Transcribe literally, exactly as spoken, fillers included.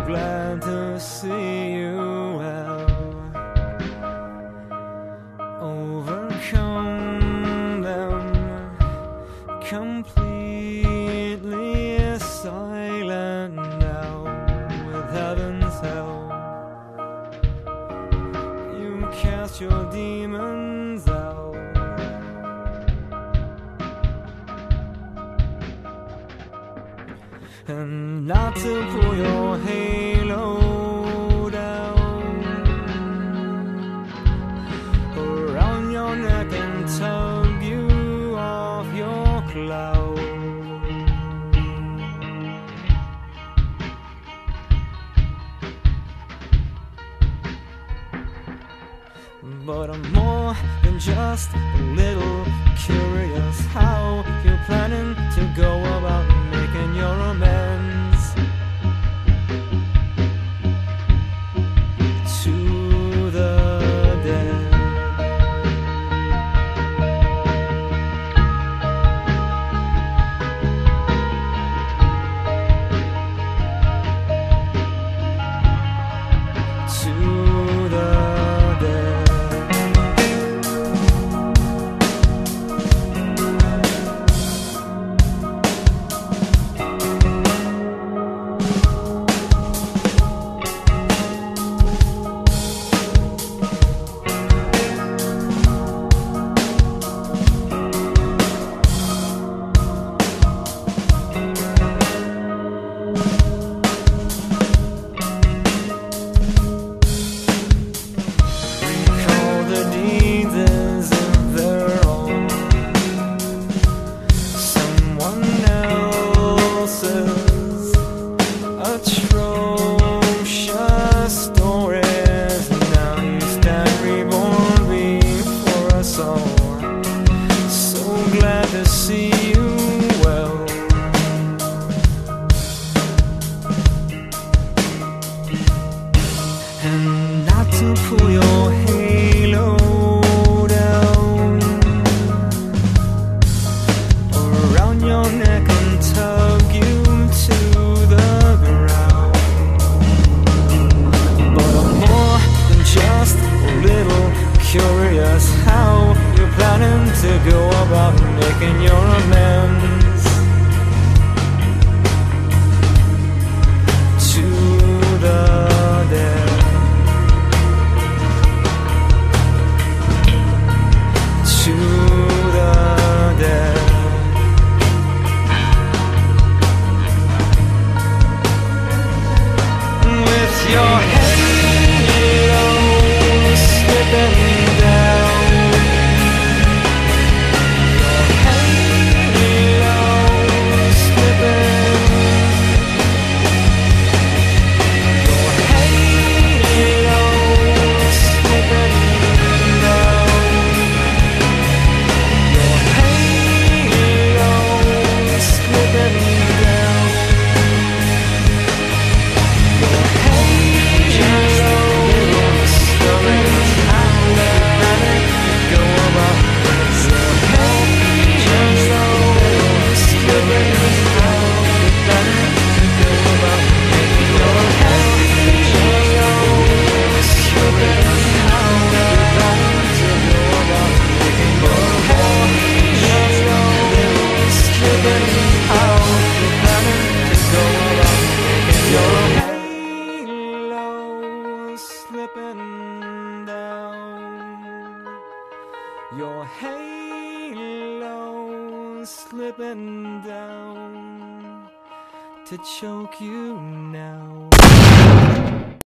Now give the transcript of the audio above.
glad to see you well. Overcome them, completely silent now. With heaven's help, you cast your demons out. And not to pull your halo down around your neck and tug you off your cloud. But I'm more than just a little curious how you're planning to go about making your amends to the dead. To the dead. Atrocious stories, now you stand reborn before us all. So glad to see you well. And not to pull your halo down around your neck and tug you to the ground. But I'm more than just a little curious how you're planning to go about making your amends to the dead. To the dead. With your halo slipping down, your halo slipping, your halo slipping down, your halo slipping down. Your halo slipping down to choke you now.